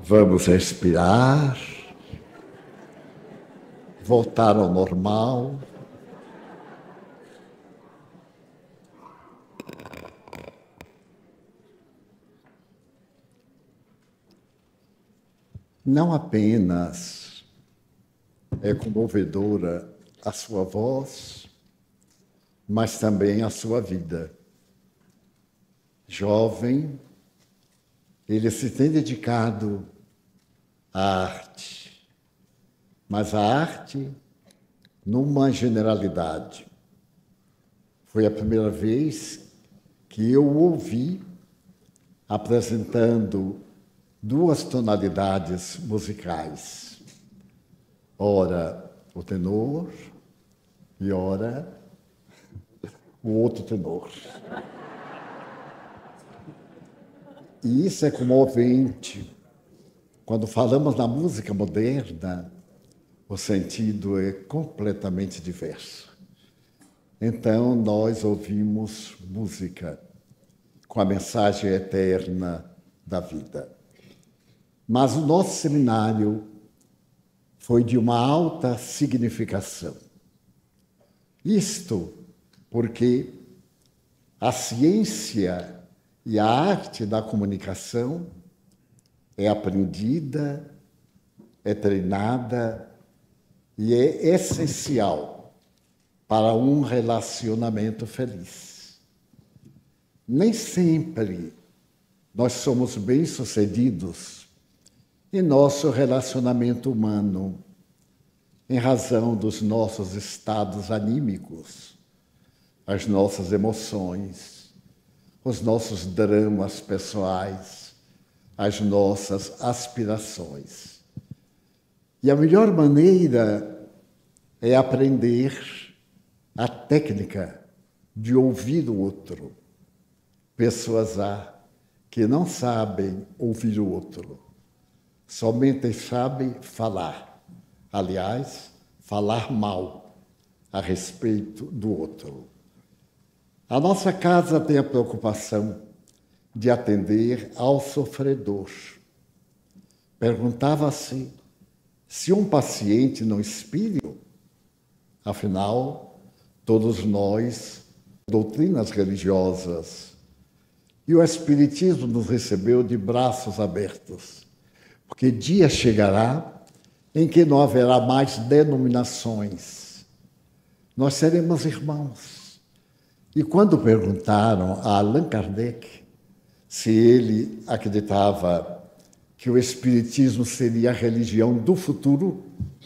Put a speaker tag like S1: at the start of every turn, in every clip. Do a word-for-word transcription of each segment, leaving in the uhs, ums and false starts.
S1: Vamos respirar, voltar ao normal. Não apenas é comovedora a sua voz, mas também a sua vida. Jovem, ele se tem dedicado à arte, mas a arte numa generalidade. Foi a primeira vez que eu o ouvi apresentando duas tonalidades musicais. Ora o tenor e ora o outro tenor. E isso é comovente. Quando falamos na música moderna, o sentido é completamente diverso. Então, nós ouvimos música com a mensagem eterna da vida. Mas o nosso seminário foi de uma alta significação. Isto porque a ciência e a arte da comunicação é aprendida, é treinada e é essencial para um relacionamento feliz. Nem sempre nós somos bem-sucedidos em nosso relacionamento humano, em razão dos nossos estados anímicos, as nossas emoções, os nossos dramas pessoais, as nossas aspirações. E a melhor maneira é aprender a técnica de ouvir o outro. Pessoas há que não sabem ouvir o outro, somente sabem falar. Aliás, falar mal a respeito do outro. A nossa casa tem a preocupação de atender ao sofredor. Perguntava-se se um paciente não espírito, afinal, todos nós, doutrinas religiosas, e o Espiritismo nos recebeu de braços abertos, porque dia chegará em que não haverá mais denominações. Nós seremos irmãos. E quando perguntaram a Allan Kardec se ele acreditava que o Espiritismo seria a religião do futuro,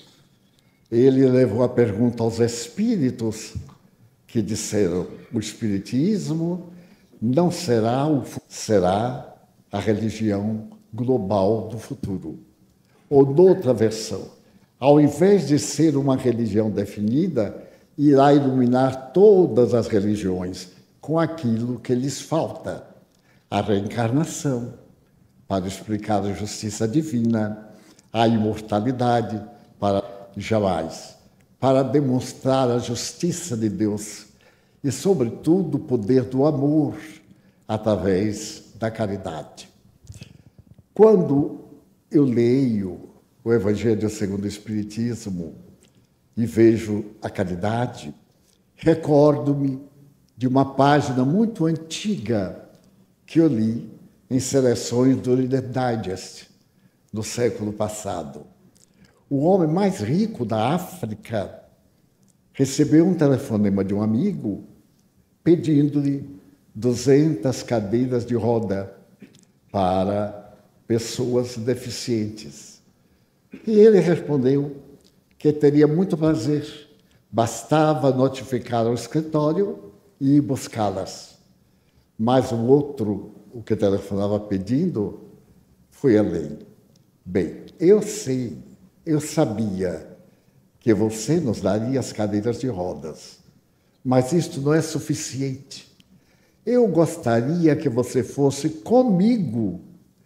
S1: ele levou a pergunta aos espíritos, que disseram: o Espiritismo não será, o, será a religião global do futuro. Ou, noutra versão, ao invés de ser uma religião definida, irá iluminar todas as religiões com aquilo que lhes falta, a reencarnação, para explicar a justiça divina, a imortalidade, para jamais, para demonstrar a justiça de Deus e, sobretudo, o poder do amor através da caridade. Quando eu leio o Evangelho segundo o Espiritismo e vejo a caridade, recordo-me de uma página muito antiga que eu li em seleções do Reader's Digest, no século passado. O homem mais rico da África recebeu um telefonema de um amigo pedindo-lhe duzentas cadeiras de roda para pessoas deficientes. E ele respondeu que teria muito prazer, bastava notificar ao escritório e ir buscá-las. Mas o outro, o que telefonava pedindo, foi além. Bem, eu sei, eu sabia que você nos daria as cadeiras de rodas, mas isto não é suficiente. Eu gostaria que você fosse comigo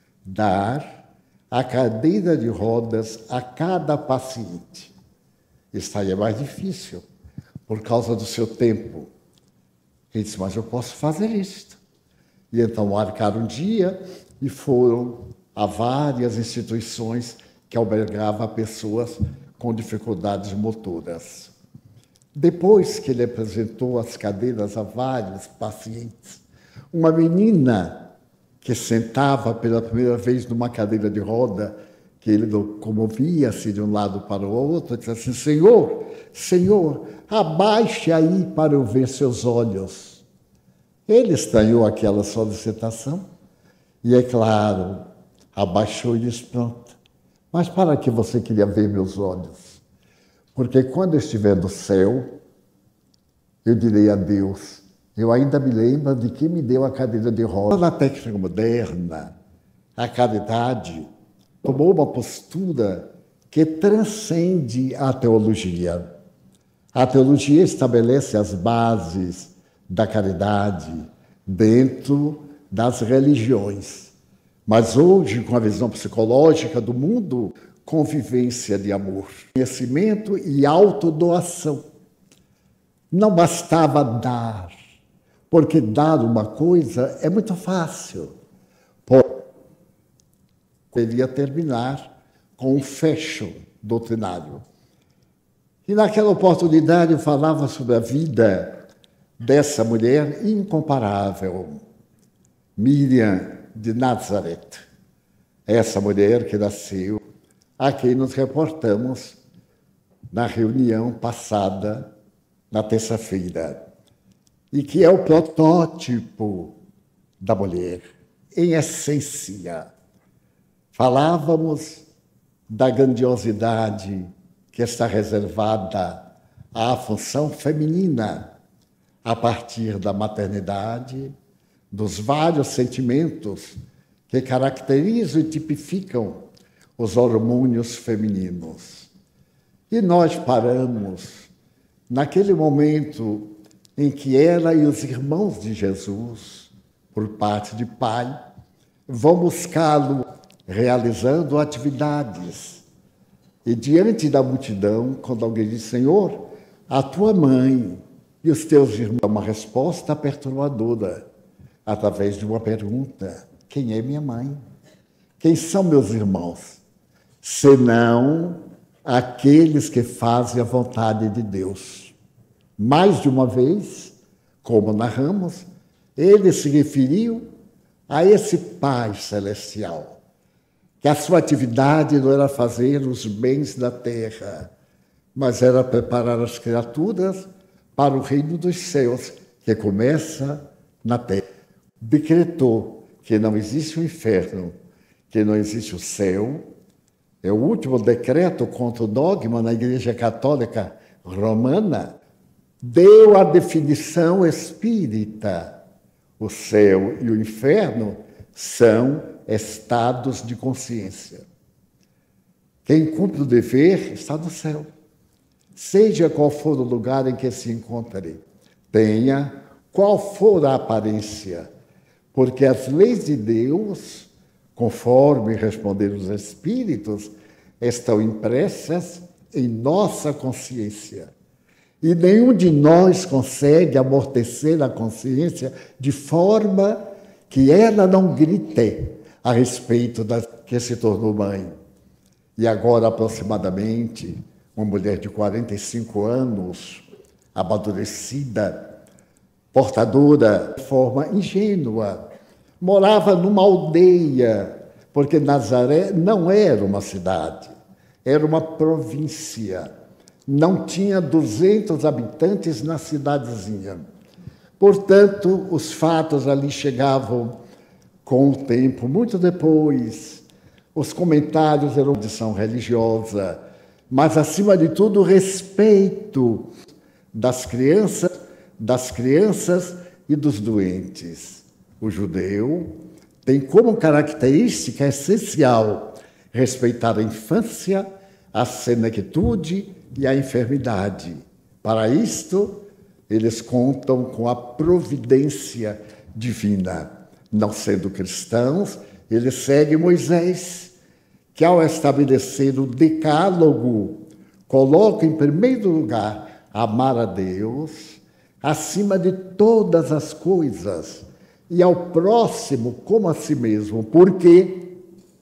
S1: dar a cadeira de rodas a cada paciente. Estaria mais difícil, por causa do seu tempo. Ele disse: mas eu posso fazer isto. E então marcaram um dia e foram a várias instituições que albergavam pessoas com dificuldades motoras. Depois que ele apresentou as cadeiras a vários pacientes, uma menina que sentava pela primeira vez numa cadeira de roda, que ele comovia-se de um lado para o outro, disse assim: Senhor, Senhor, abaixe aí para eu ver seus olhos. Ele estranhou aquela solicitação e, é claro, abaixou e disse: pronto, mas para que você queria ver meus olhos? Porque quando eu estiver no céu, eu direi a Deus, eu ainda me lembro de quem me deu a cadeira de roda. Na técnica moderna, a caridade tomou uma postura que transcende a teologia. A teologia estabelece as bases da caridade dentro das religiões. Mas hoje, com a visão psicológica do mundo, convivência de amor, conhecimento e autodoação. Não bastava dar, porque dar uma coisa é muito fácil. Poderia terminar com um fecho doutrinário. E naquela oportunidade eu falava sobre a vida dessa mulher incomparável, Miriam de Nazaré. Essa mulher que nasceu, a quem nos reportamos na reunião passada, na terça-feira, e que é o protótipo da mulher, em essência. Falávamos da grandiosidade que está reservada à função feminina, a partir da maternidade, dos vários sentimentos que caracterizam e tipificam os hormônios femininos. E nós paramos naquele momento em que ela e os irmãos de Jesus, por parte de pai, vão buscá-lo realizando atividades. E diante da multidão, quando alguém diz: Senhor, a tua mãe e os teus irmãos, uma resposta perturbadora, através de uma pergunta: quem é minha mãe? Quem são meus irmãos? Senão aqueles que fazem a vontade de Deus. Mais de uma vez, como narramos, ele se referiu a esse Pai Celestial, que a sua atividade não era fazer os bens da terra, mas era preparar as criaturas para o reino dos céus, que começa na terra. Decretou que não existe o inferno, que não existe o céu. É o último decreto contra o dogma na Igreja Católica Romana. Deu a definição espírita. O céu e o inferno são estados de consciência. Quem cumpre o dever está no céu, seja qual for o lugar em que se encontre, tenha qual for a aparência, porque as leis de Deus, conforme responderam os Espíritos, estão impressas em nossa consciência. E nenhum de nós consegue amortecer a consciência de forma que ela não grite a respeito da que se tornou mãe. E agora, aproximadamente, uma mulher de quarenta e cinco anos, amadurecida, portadora de forma ingênua, morava numa aldeia, porque Nazaré não era uma cidade, era uma província. Não tinha duzentos habitantes na cidadezinha. Portanto, os fatos ali chegavam com o tempo, muito depois. Os comentários eram de tradição religiosa, mas, acima de tudo, o respeito das crianças, das crianças e dos doentes. O judeu tem como característica essencial respeitar a infância, a senectude e a enfermidade. Para isto, eles contam com a providência divina. Não sendo cristãos, eles seguem Moisés, que ao estabelecer o decálogo, coloca em primeiro lugar amar a Deus acima de todas as coisas e ao próximo como a si mesmo. Por quê?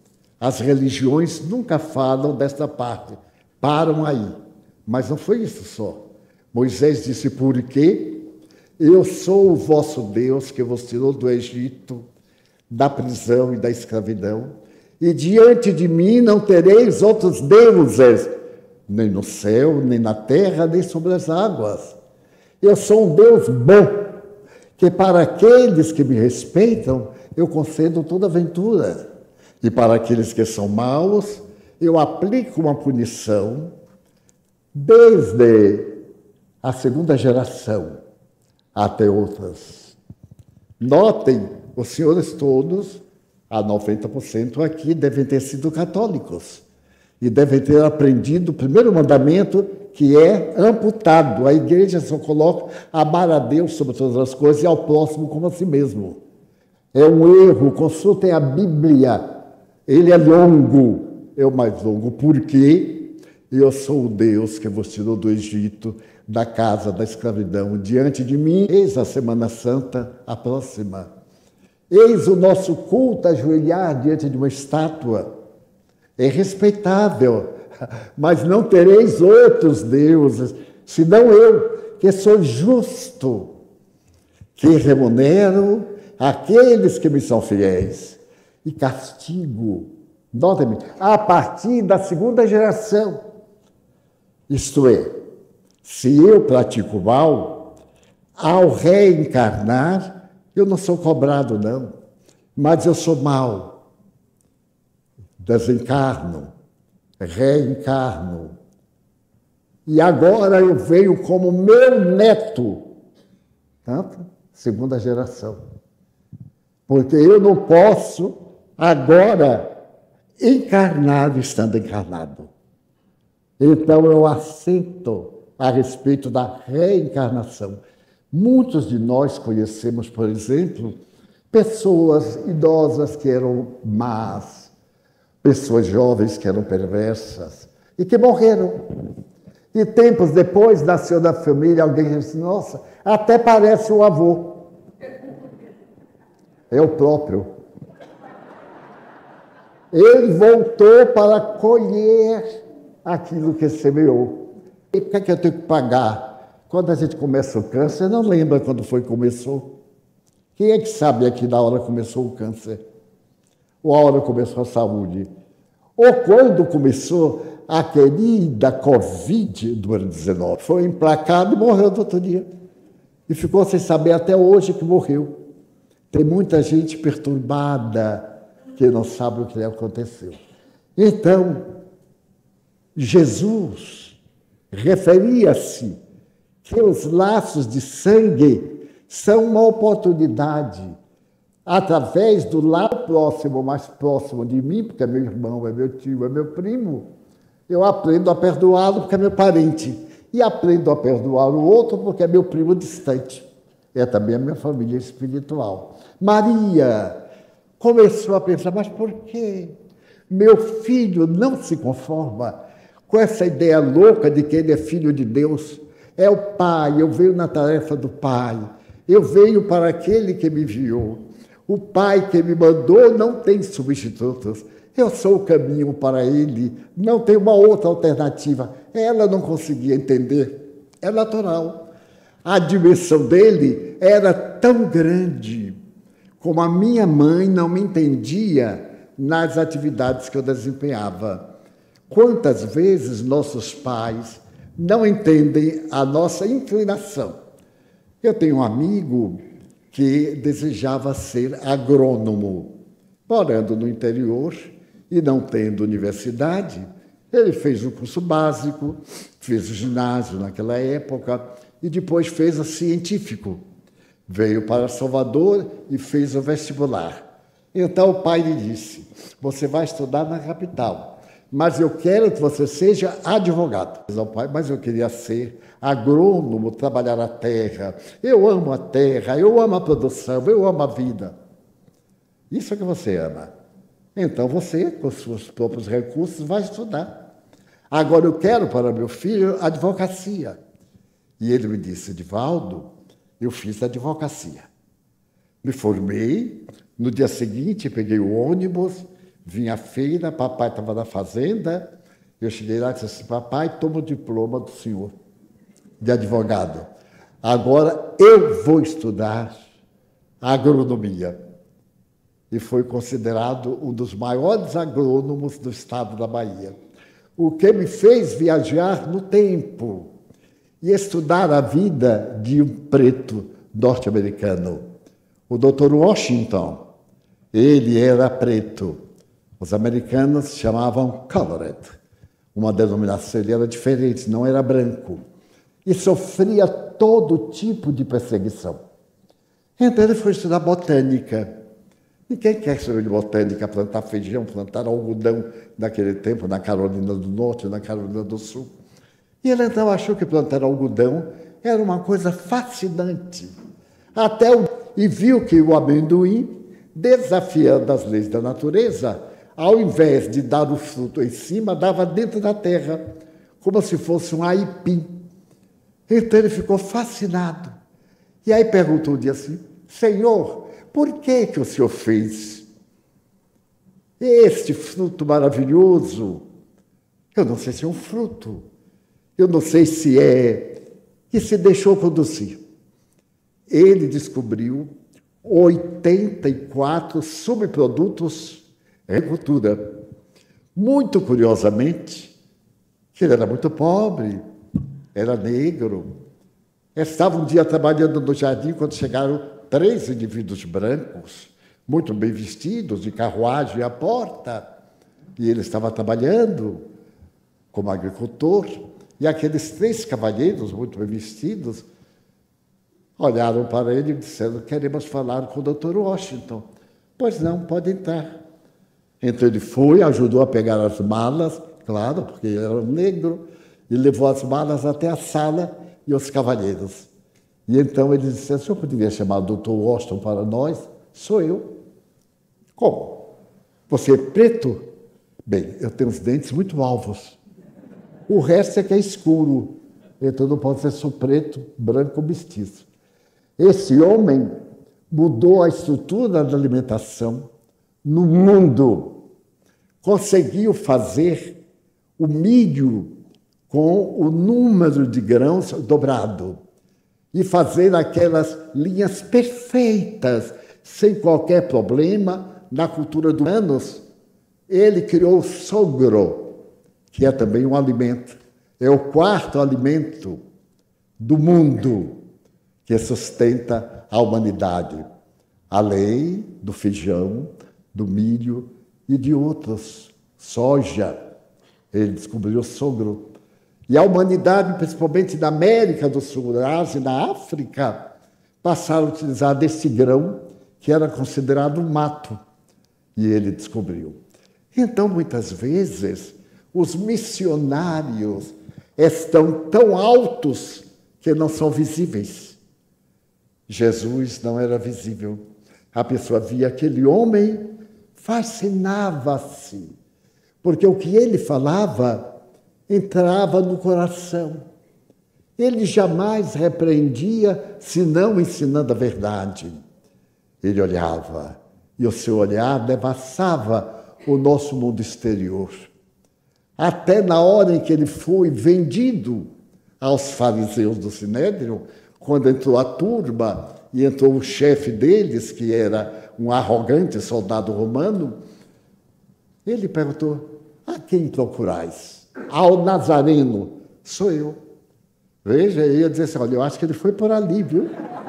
S1: As religiões nunca falam desta parte, param aí. Mas não foi isso só. Moisés disse, porque eu sou o vosso Deus que vos tirou do Egito, da prisão e da escravidão, e diante de mim não tereis outros deuses, nem no céu, nem na terra, nem sobre as águas. Eu sou um Deus bom, que para aqueles que me respeitam, eu concedo toda aventura. E para aqueles que são maus, eu aplico uma punição desde a segunda geração até outras. Notem, os senhores todos, a noventa por cento aqui, devem ter sido católicos. E devem ter aprendido o primeiro mandamento, que é amputado. A igreja só coloca amar a Deus sobre todas as coisas e ao próximo como a si mesmo. É um erro, consultem a Bíblia. Ele é longo, é o mais longo. Por quê? Eu sou o Deus que vos tirou do Egito, da casa da escravidão. Diante de mim, eis a Semana Santa, a próxima. Eis o nosso culto ajoelhar diante de uma estátua. É respeitável, mas não tereis outros deuses, senão eu, que sou justo, que remunero aqueles que me são fiéis e castigo, notem-me, a partir da segunda geração. Isto é, se eu pratico mal, ao reencarnar, eu não sou cobrado, não, mas eu sou mal. Desencarno, reencarno. E agora eu venho como meu neto, tanto, segunda geração. Porque eu não posso agora encarnar estando encarnado. Então eu assento a respeito da reencarnação. Muitos de nós conhecemos, por exemplo, pessoas idosas que eram más, pessoas jovens que eram perversas e que morreram. E tempos depois nasceu da família alguém que disse, nossa, até parece o avô. É o próprio. Ele voltou para colher aquilo que semeou. E o que é que eu tenho que pagar? Quando a gente começa o câncer, não lembra quando foi que começou. Quem é que sabe aqui na hora que começou o câncer? Ou a hora que começou a saúde? Ou quando começou a querida Covid do ano dezenove? Foi emplacado e morreu no outro dia. E ficou sem saber até hoje que morreu. Tem muita gente perturbada que não sabe o que aconteceu. Então, Jesus referia-se que os laços de sangue são uma oportunidade, através do lado próximo, mais próximo de mim, porque é meu irmão, é meu tio, é meu primo, eu aprendo a perdoá-lo porque é meu parente, e aprendo a perdoar o outro porque é meu primo distante. É também a minha família espiritual. Maria começou a pensar, mas por quê? Meu filho não se conforma com essa ideia louca de que ele é filho de Deus. É o Pai, eu venho na tarefa do Pai. Eu venho para aquele que me enviou. O Pai que me mandou não tem substitutos. Eu sou o caminho para ele. Não tem uma outra alternativa. Ela não conseguia entender. É natural. A dimensão dele era tão grande como a minha mãe não me entendia nas atividades que eu desempenhava. Quantas vezes nossos pais não entendem a nossa inclinação? Eu tenho um amigo que desejava ser agrônomo, morando no interior e não tendo universidade. Ele fez o curso básico, fez o ginásio naquela época e depois fez o científico. Veio para Salvador e fez o vestibular. Então o pai lhe disse, você vai estudar na capital, mas eu quero que você seja advogado. Diz ao pai, mas eu queria ser agrônomo, trabalhar a terra. Eu amo a terra, eu amo a produção, eu amo a vida. Isso é que você ama. Então você, com os seus próprios recursos, vai estudar. Agora eu quero para meu filho advocacia. E ele me disse, Edivaldo, eu fiz advocacia. Me formei, no dia seguinte peguei o ônibus, Vinha a feira, papai estava na fazenda, eu cheguei lá e disse assim, papai, toma o diploma do senhor de advogado. Agora eu vou estudar agronomia. E foi considerado um dos maiores agrônomos do estado da Bahia. O que me fez viajar no tempo e estudar a vida de um preto norte-americano. O doutor Washington, ele era preto. Os americanos chamavam colored. Uma denominação, ele era diferente, não era branco. E sofria todo tipo de perseguição. Então ele foi estudar botânica. Ninguém quer saber de botânica, plantar feijão, plantar algodão naquele tempo, na Carolina do Norte, na Carolina do Sul. E ele então achou que plantar algodão era uma coisa fascinante. Até o... E viu que o amendoim, desafiando as leis da natureza, ao invés de dar o fruto em cima, dava dentro da terra, como se fosse um aipim. Então ele ficou fascinado. E aí perguntou um dia assim, Senhor, por que que o Senhor fez este fruto maravilhoso? Eu não sei se é um fruto, eu não sei se é... E se deixou conduzir. Ele descobriu oitenta e quatro subprodutos em agricultura. Muito curiosamente, que ele era muito pobre, era negro. Estava um dia trabalhando no jardim quando chegaram três indivíduos brancos, muito bem vestidos, de carruagem à porta. E ele estava trabalhando como agricultor. E aqueles três cavalheiros, muito bem vestidos, olharam para ele e disseram, queremos falar com o doutor Washington. Pois não, pode entrar. Então ele foi, ajudou a pegar as malas, claro, porque ele era um negro, e levou as malas até a sala e os cavalheiros. E então ele disse, o senhor poderia chamar o doutor Washington para nós? Sou eu. Como? Você é preto? Bem, eu tenho os dentes muito alvos. O resto é que é escuro. Então não pode ser só preto, branco ou mestiço. Esse homem mudou a estrutura da alimentação no mundo. Conseguiu fazer o milho com o número de grãos dobrado e fazer aquelas linhas perfeitas, sem qualquer problema, na cultura dos anos. Ele criou o sogro, que é também um alimento. É o quarto alimento do mundo que sustenta a humanidade, além do feijão, do milho e de outros, soja. Ele descobriu o sogro. E a humanidade, principalmente na América do Sul, na Ásia e na África, passaram a utilizar desse grão que era considerado um mato. E ele descobriu. Então, muitas vezes, os missionários estão tão altos que não são visíveis. Jesus não era visível. A pessoa via aquele homem, fascinava-se, porque o que ele falava entrava no coração. Ele jamais repreendia, senão ensinando a verdade. Ele olhava, e o seu olhar devassava o nosso mundo exterior. Até na hora em que ele foi vendido aos fariseus do Sinédrio, quando entrou a turma e entrou o chefe deles, que era um arrogante soldado romano, ele perguntou, a quem procurais? Ao Nazareno. Sou eu. Veja, ele ia dizer assim, olha, eu acho que ele foi por ali, viu?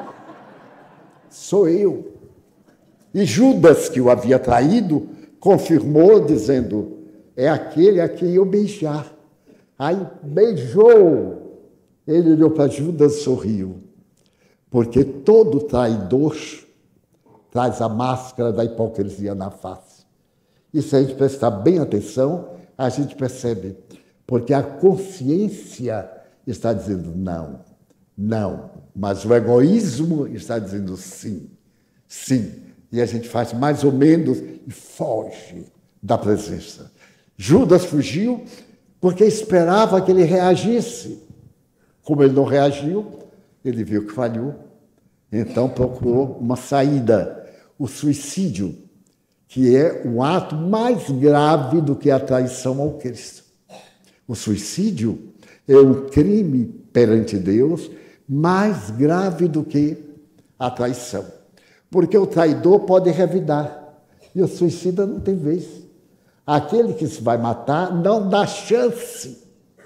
S1: Sou eu. E Judas, que o havia traído, confirmou, dizendo, é aquele a quem eu beijar. Aí beijou. Ele olhou para Judas e sorriu. Porque todo traidor traz a máscara da hipocrisia na face. E se a gente prestar bem atenção, a gente percebe. Porque a consciência está dizendo não, não. Mas o egoísmo está dizendo sim, sim. E a gente faz mais ou menos e foge da presença. Judas fugiu porque esperava que ele reagisse. Como ele não reagiu, ele viu que falhou. Então procurou uma saída, o suicídio, que é um ato mais grave do que a traição ao Cristo. O suicídio é um crime perante Deus mais grave do que a traição. Porque o traidor pode revidar e o suicida não tem vez. Aquele que se vai matar não dá chance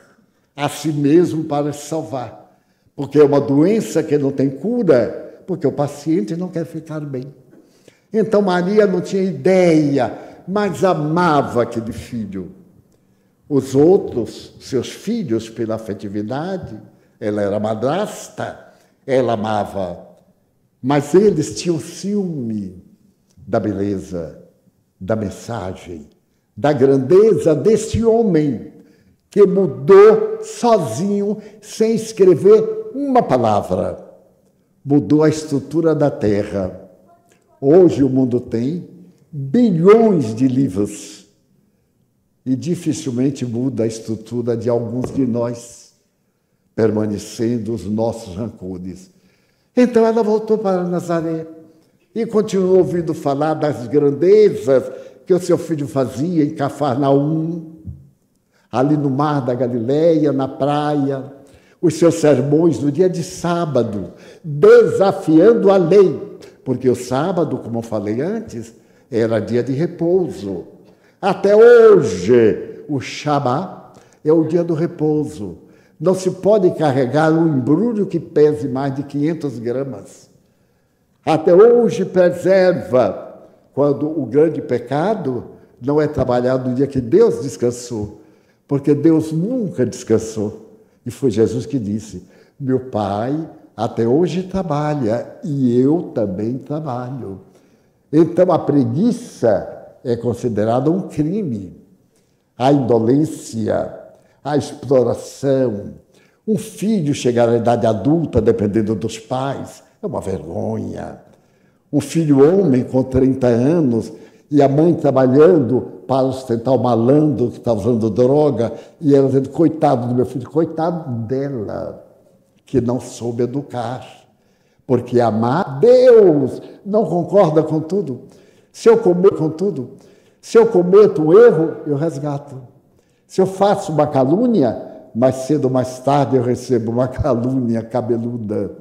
S1: a si mesmo para se salvar. Porque é uma doença que não tem cura, porque o paciente não quer ficar bem. Então Maria não tinha ideia, mas amava aquele filho. Os outros, seus filhos, pela afetividade, ela era madrasta, ela amava. Mas eles tinham ciúme da beleza, da mensagem, da grandeza desse homem que mudou sozinho, sem escrever uma palavra. Mudou a estrutura da Terra. Hoje o mundo tem bilhões de livros e dificilmente muda a estrutura de alguns de nós, permanecendo os nossos rancores. Então ela voltou para Nazaré e continuou ouvindo falar das grandezas que o seu filho fazia em Cafarnaum, ali no mar da Galileia, na praia, os seus sermões no dia de sábado, desafiando a lei, porque o sábado, como eu falei antes, era dia de repouso. Até hoje, o Shabá é o dia do repouso. Não se pode carregar um embrulho que pese mais de quinhentas gramas. Até hoje preserva, quando o grande pecado não é trabalhado no dia que Deus descansou, porque Deus nunca descansou. E foi Jesus que disse, meu Pai até hoje trabalha e eu também trabalho. Então a preguiça é considerada um crime. A indolência, a exploração, um filho chegar à idade adulta dependendo dos pais, é uma vergonha. Um filho homem com trinta anos e a mãe trabalhando para sustentar o malandro que está usando droga e ela dizendo, coitado do meu filho, coitado dela, que não soube educar. Porque amar Deus não concorda com tudo. Se eu comer com tudo, se eu cometo um erro, eu resgato. Se eu faço uma calúnia, mais cedo ou mais tarde eu recebo uma calúnia cabeluda.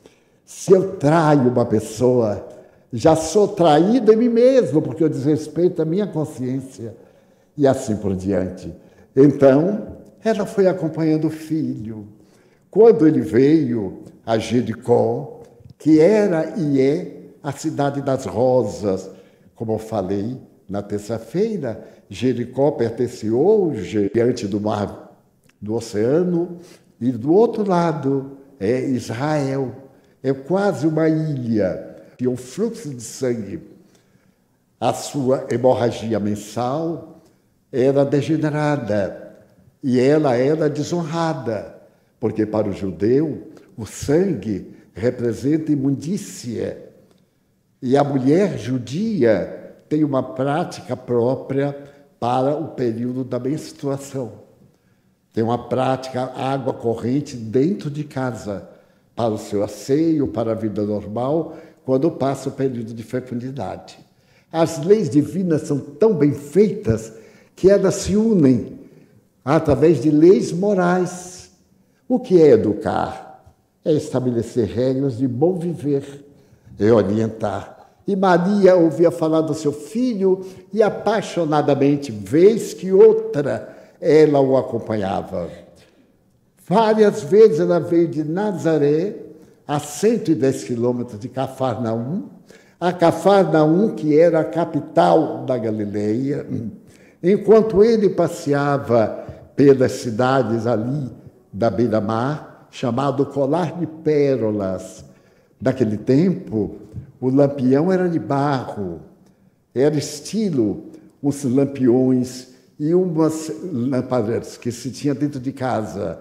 S1: Se eu traio uma pessoa, já sou traído em mim mesmo, porque eu desrespeito a minha consciência. E assim por diante. Então, ela foi acompanhando o filho. Quando ele veio a Jericó, que era e é a cidade das rosas, como eu falei na terça-feira, Jericó pertence hoje diante do mar do oceano, e do outro lado é Israel. É quase uma ilha, e um fluxo de sangue. A sua hemorragia mensal era degenerada, e ela era desonrada, porque para o judeu o sangue representa imundícia. E a mulher judia tem uma prática própria para o período da menstruação. Tem uma prática, água corrente dentro de casa, para o seu asseio, para a vida normal, quando passa o período de fecundidade. As leis divinas são tão bem feitas que elas se unem através de leis morais. O que é educar? É estabelecer regras de bom viver, é orientar. E Maria ouvia falar do seu filho e apaixonadamente, vez que outra, ela o acompanhava. Várias vezes ela veio de Nazaré, a cento e dez quilômetros de Cafarnaum, a Cafarnaum, que era a capital da Galileia, enquanto ele passeava pelas cidades ali da beira-mar, chamado Colar de Pérolas. Naquele tempo, o lampião era de barro, era estilo os lampiões e umas lâmpadas que se tinha dentro de casa.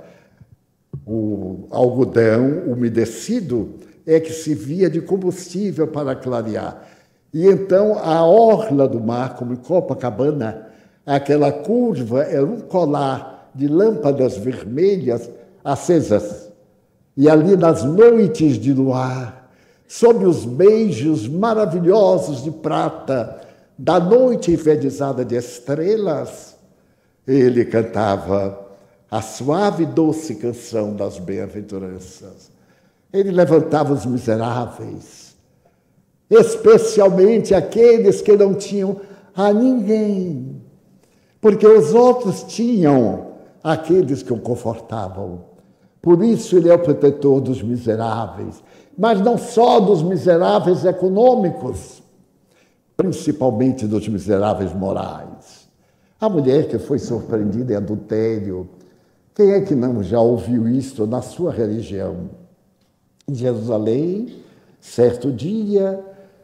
S1: O algodão umedecido é que se via de combustível para clarear. E então a orla do mar, como em Copacabana, aquela curva era um colar de lâmpadas vermelhas acesas. E ali nas noites de luar, sob os beijos maravilhosos de prata da noite enfeitiçada de estrelas, ele cantava a suave e doce canção das bem-aventuranças. Ele levantava os miseráveis, especialmente aqueles que não tinham a ninguém, porque os outros tinham aqueles que o confortavam. Por isso ele é o protetor dos miseráveis, mas não só dos miseráveis econômicos, principalmente dos miseráveis morais. A mulher que foi surpreendida em adultério, quem é que não já ouviu isto na sua religião? Em Jerusalém, certo dia,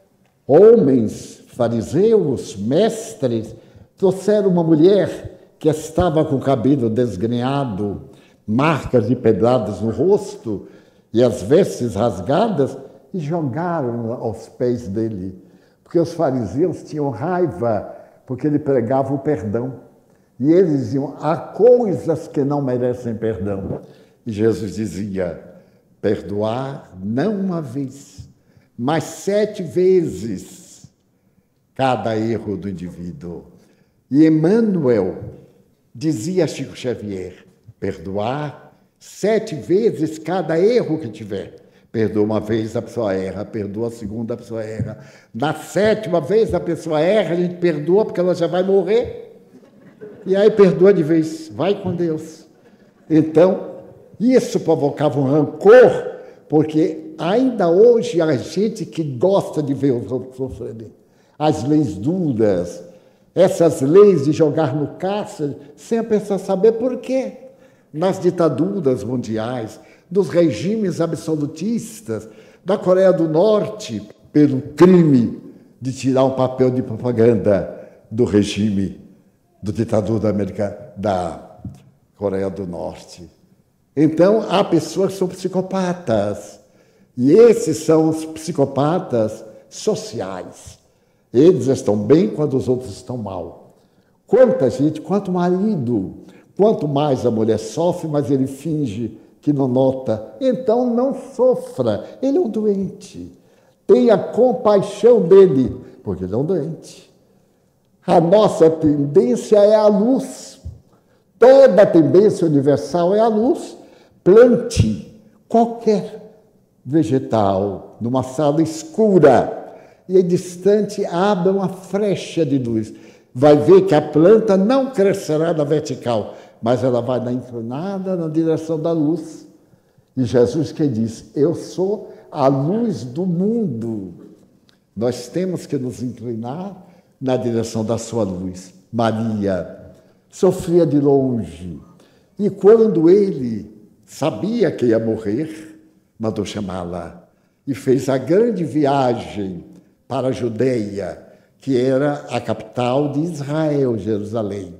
S1: homens, fariseus, mestres, trouxeram uma mulher que estava com o cabelo desgrenhado, marcas de pedradas no rosto e as vestes rasgadas, e jogaram aos pés dele, porque os fariseus tinham raiva, porque ele pregava o perdão. E eles diziam, há coisas que não merecem perdão. E Jesus dizia, perdoar não uma vez, mas sete vezes cada erro do indivíduo. E Emmanuel dizia a Chico Xavier, perdoar sete vezes cada erro que tiver. Perdoa uma vez, a pessoa erra, perdoa a segunda, a pessoa erra. Na sétima vez a pessoa erra, a gente perdoa porque ela já vai morrer. E aí perdoa de vez, vai com Deus. Então, isso provocava um rancor, porque ainda hoje há gente que gosta de ver os outros sofrerem. As leis duras, essas leis de jogar no cárcere, sem a pessoa saber por quê. Nas ditaduras mundiais, dos regimes absolutistas, da Coreia do Norte, pelo crime de tirar um papel de propaganda do regime do ditador da América, da Coreia do Norte. Então, há pessoas que são psicopatas, e esses são os psicopatas sociais. Eles estão bem quando os outros estão mal. Quanta gente, quanto marido, quanto mais a mulher sofre, mais ele finge que não nota. Então, não sofra, ele é um doente. Tenha compaixão dele, porque ele é um doente. A nossa tendência é a luz. Toda a tendência universal é a luz. Plante qualquer vegetal numa sala escura e, distante, abra uma frecha de luz. Vai ver que a planta não crescerá na vertical, mas ela vai na inclinada na direção da luz. E Jesus que diz, eu sou a luz do mundo. Nós temos que nos inclinar na direção da sua luz. Maria sofria de longe, e quando ele sabia que ia morrer, mandou chamá-la e fez a grande viagem para a Judeia, que era a capital de Israel, Jerusalém,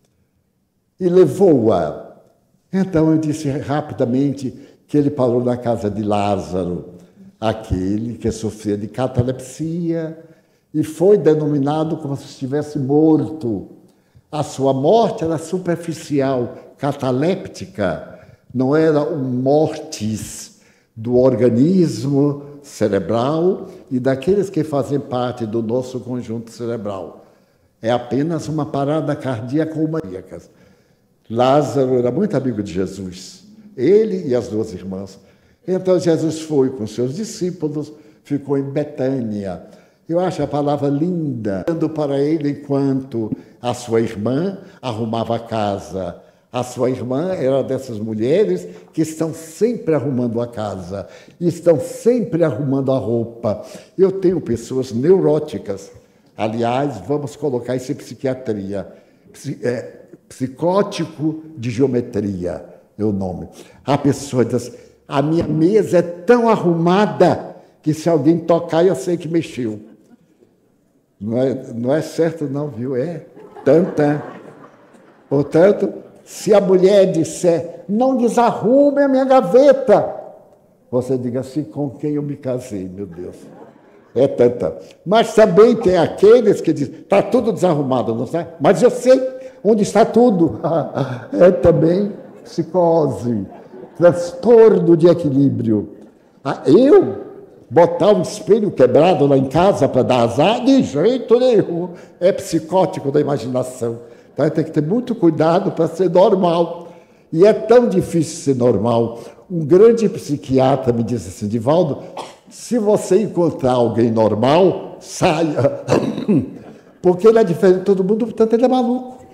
S1: e levou-a. Então eu disse rapidamente que ele parou na casa de Lázaro, aquele que sofria de catalepsia, e foi denominado como se estivesse morto. A sua morte era superficial, cataléptica, não era um mortis do organismo cerebral e daqueles que fazem parte do nosso conjunto cerebral. É apenas uma parada cardíaca ou maníaca. Lázaro era muito amigo de Jesus, ele e as duas irmãs. Então Jesus foi com seus discípulos, ficou em Betânia. Eu acho a palavra linda, dando para ele enquanto a sua irmã arrumava a casa. A sua irmã era dessas mulheres que estão sempre arrumando a casa, estão sempre arrumando a roupa. Eu tenho pessoas neuróticas, aliás, vamos colocar isso em psiquiatria, é, psicótico de geometria é o nome. A pessoa diz, a minha mesa é tão arrumada que se alguém tocar eu sei que mexeu. Não é, não é certo não, viu? É tanta. Portanto, se a mulher disser, não desarrume a minha gaveta, você diga assim, com quem eu me casei, meu Deus. É tanta. Mas também tem aqueles que dizem, está tudo desarrumado, não está? Mas eu sei onde está tudo. É também psicose, transtorno de equilíbrio. Eu botar um espelho quebrado lá em casa para dar azar? De jeito nenhum. É psicótico da imaginação. Então, tem que ter muito cuidado para ser normal. E é tão difícil ser normal. Um grande psiquiatra me disse assim, Divaldo, se você encontrar alguém normal, saia. Porque ele é diferente de todo mundo, portanto ele é maluco.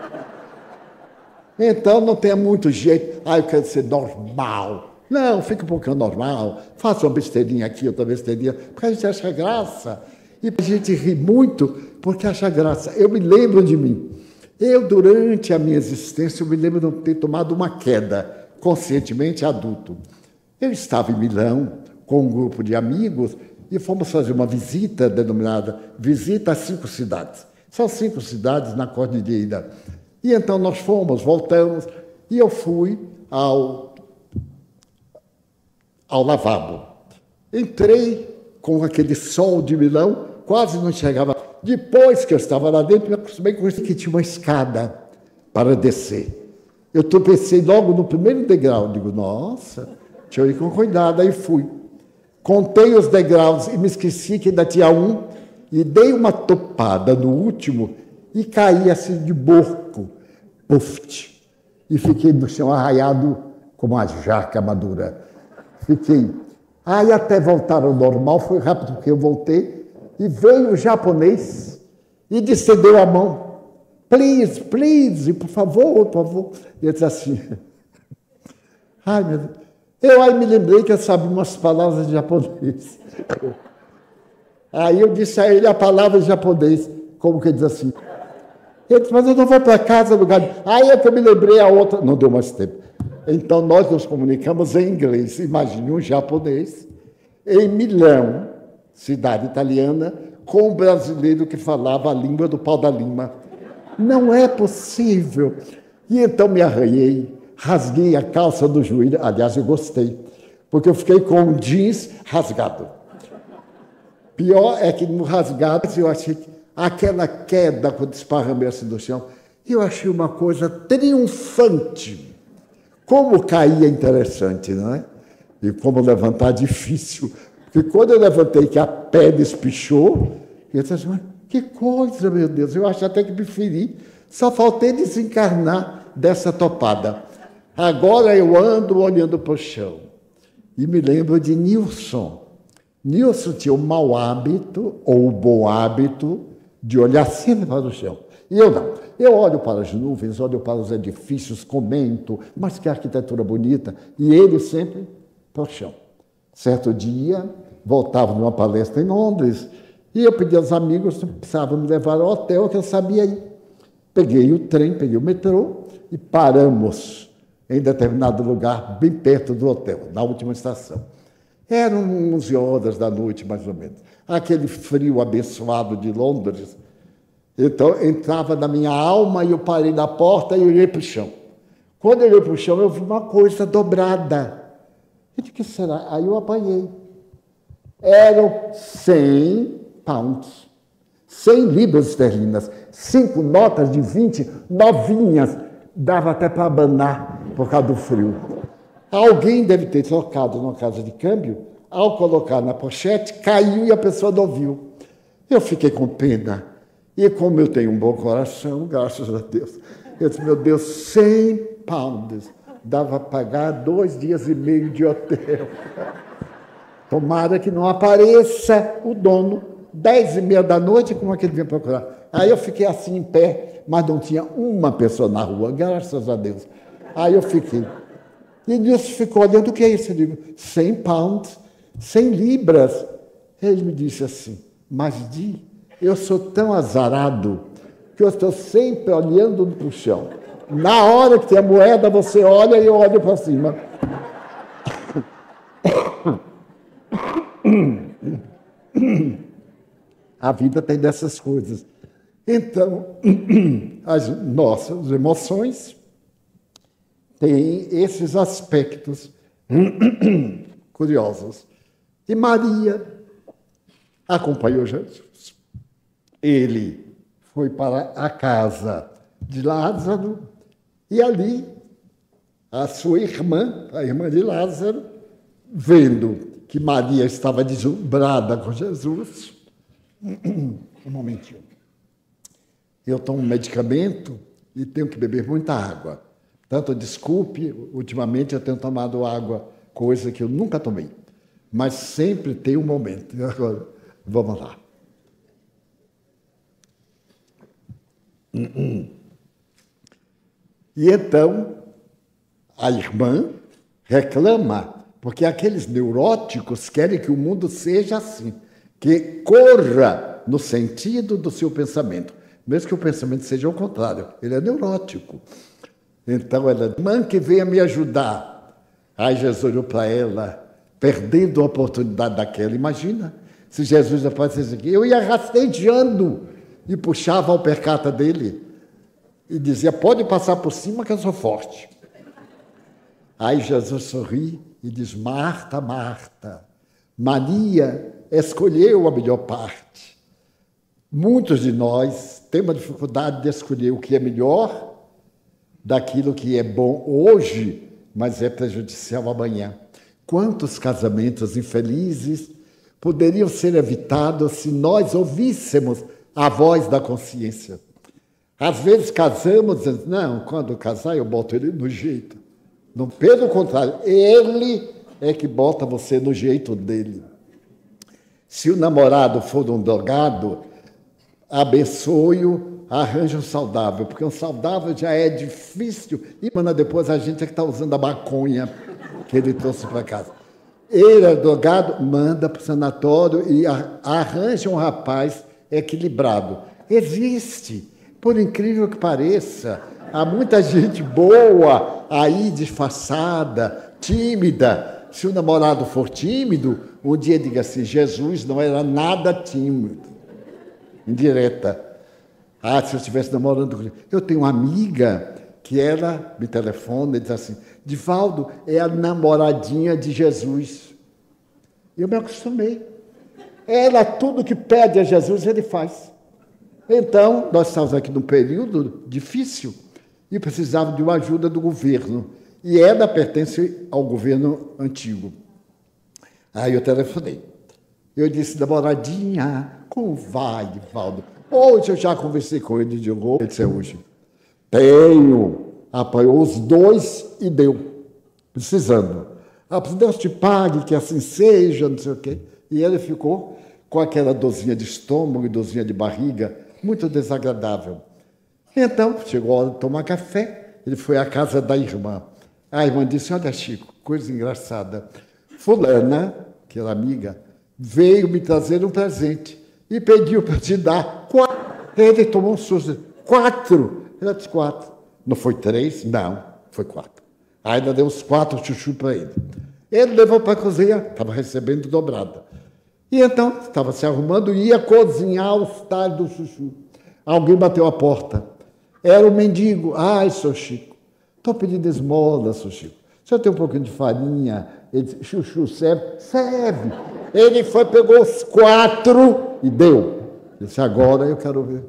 S1: Então não tem muito jeito. Ah, eu quero ser normal. Não, fica um pouquinho normal. Faça uma besteirinha aqui, outra besteirinha, porque a gente acha graça. E a gente ri muito porque acha graça. Eu me lembro de mim. Eu, durante a minha existência, eu me lembro de ter tomado uma queda, conscientemente adulto. Eu estava em Milão com um grupo de amigos e fomos fazer uma visita denominada Visita às Cinco Cidades. São cinco cidades na Cordilheira. E então nós fomos, voltamos, e eu fui ao, ao lavabo. Entrei com aquele sol de Milão, quase não chegava. Depois que eu estava lá dentro, me acostumei com isso, que tinha uma escada para descer. Eu tropecei logo no primeiro degrau. Digo, nossa, deixa eu ir com cuidado. Aí fui. Contei os degraus e me esqueci que ainda tinha um, e dei uma topada no último e caí assim de borco. Puf! E fiquei no chão arraiado como uma jaca madura. Fiquei. Aí até voltar ao normal, foi rápido, porque eu voltei. E veio o japonês e estendeu a mão. Please, please, por favor, por favor. E eu disse assim. Ai, meu Deus. Eu aí me lembrei que eu sabia umas palavras de japonês. Aí eu disse a ele a palavra de japonês, como que ele diz assim. Ele disse, mas eu não vou para casa, lugar. Aí é que eu me lembrei a outra. Não deu mais tempo. Então nós nos comunicamos em inglês. Imagine um japonês em Milão, cidade italiana, com um brasileiro que falava a língua do pau da lima. Não é possível. E então me arranhei, rasguei a calça do joelho. Aliás, eu gostei, porque eu fiquei com um jeans rasgado. Pior é que no rasgado eu achei que aquela queda, quando esparramei assim do chão, eu achei uma coisa triunfante. Como cair é interessante, não é? E como levantar difícil. Porque quando eu levantei que a pedra espichou, eu disse assim, que coisa, meu Deus, eu acho até que me feri. Só faltei desencarnar dessa topada. Agora eu ando olhando para o chão. E me lembro de Nilson. Nilson tinha o mau hábito, ou o bom hábito, de olhar sempre para o chão. E eu não. Eu olho para as nuvens, olho para os edifícios, comento, mas que arquitetura bonita. E ele sempre para o chão. Certo dia, voltava de uma palestra em Londres, e eu pedi aos amigos se precisavam me levar ao hotel, que eu sabia ir. Peguei o trem, peguei o metrô e paramos em determinado lugar, bem perto do hotel, na última estação. Eram onze horas da noite, mais ou menos. Aquele frio abençoado de Londres. Então, entrava na minha alma e eu parei na porta e olhei para o chão. Quando eu olhei para o chão, eu vi uma coisa dobrada. Eu disse, o que será? Aí eu apanhei. Eram cem pounds, cem libras esterlinas, cinco notas de vinte, novinhas. Dava até para abanar por causa do frio. Alguém deve ter trocado numa casa de câmbio, ao colocar na pochete, caiu e a pessoa não viu. Eu fiquei com pena. E como eu tenho um bom coração, graças a Deus, eu disse, meu Deus, cem pounds. Dava para pagar dois dias e meio de hotel. Tomara que não apareça o dono, dez e meia da noite, como é que ele vinha procurar? Aí eu fiquei assim em pé, mas não tinha uma pessoa na rua, graças a Deus. Aí eu fiquei. E Deus ficou olhando, o que é isso? Eu digo, cem pounds, cem libras. Ele me disse assim, mas Di, eu sou tão azarado que eu estou sempre olhando para o chão. Na hora que tem a moeda, você olha e eu olho para cima. A vida tem dessas coisas. Então, as nossas emoções têm esses aspectos curiosos. E Maria acompanhou Jesus. Ele foi para a casa de Lázaro e ali a sua irmã, a irmã de Lázaro, vendo que Maria estava deslumbrada com Jesus. Um momentinho. Eu tomo um medicamento e tenho que beber muita água. Tanto, desculpe, ultimamente eu tenho tomado água, coisa que eu nunca tomei. Mas sempre tem um momento. Agora, vamos lá. E então, a irmã reclama, porque aqueles neuróticos querem que o mundo seja assim, que corra no sentido do seu pensamento, mesmo que o pensamento seja ao contrário, ele é neurótico. Então ela, irmã que venha me ajudar. Aí Jesus olhou para ela, perdendo a oportunidade daquela. Imagina, se Jesus aparecesse aqui, eu ia rastejando e puxava a alpercata dele e dizia, pode passar por cima que eu sou forte. Aí Jesus sorri e diz, Marta, Marta, Maria escolheu a melhor parte. Muitos de nós temos uma dificuldade de escolher o que é melhor daquilo que é bom hoje, mas é prejudicial amanhã. Quantos casamentos infelizes poderiam ser evitados se nós ouvíssemos a voz da consciência? Às vezes casamos dizendo, não, quando casar eu boto ele no jeito. Não, pelo contrário, ele é que bota você no jeito dele. Se o namorado for um drogado, abençoe-o, arranje um saudável, porque um saudável já é difícil. E depois a gente é que está usando a maconha que ele trouxe para casa. Ele é drogado, manda para o sanatório e arranja um rapaz equilibrado. Existe, por incrível que pareça, há muita gente boa aí, disfarçada, tímida. Se o namorado for tímido, um dia diga assim, Jesus não era nada tímido. Indireta. Ah, se eu estivesse namorando com ele. Eu tenho uma amiga que ela me telefona e diz assim, Divaldo é a namoradinha de Jesus. E eu me acostumei. Ela, tudo que pede a Jesus, ele faz. Então, nós estávamos aqui num período difícil e precisávamos de uma ajuda do governo. E ela pertence ao governo antigo. Aí eu telefonei. Eu disse, namoradinha, como vai, Divaldo? Hoje eu já conversei com ele de novo. Ele disse, é hoje. Tenho. Apanhou os dois e deu. Precisando. Ah, Deus te pague, que assim seja, não sei o quê. E ele ficou com aquela dorzinha de estômago e dorzinha de barriga, muito desagradável. Então, chegou a hora de tomar café, ele foi à casa da irmã. A irmã disse, olha, Chico, coisa engraçada. Fulana, que era amiga, veio me trazer um presente e pediu para te dar quatro. Ele tomou um susto. Quatro? Ela disse quatro. Não foi três? Não, foi quatro. Ainda deu uns quatro chuchu para ele. Ele levou para a cozinha, estava recebendo dobrada. E então, estava se arrumando e ia cozinhar os talhos do chuchu. Alguém bateu a porta. Era o mendigo. Ai, seu Chico, estou pedindo esmola, seu Chico. O senhor tem um pouquinho de farinha? Ele disse, chuchu, serve? Serve. Ele foi, pegou os quatro e deu. Ele disse, agora eu quero ver.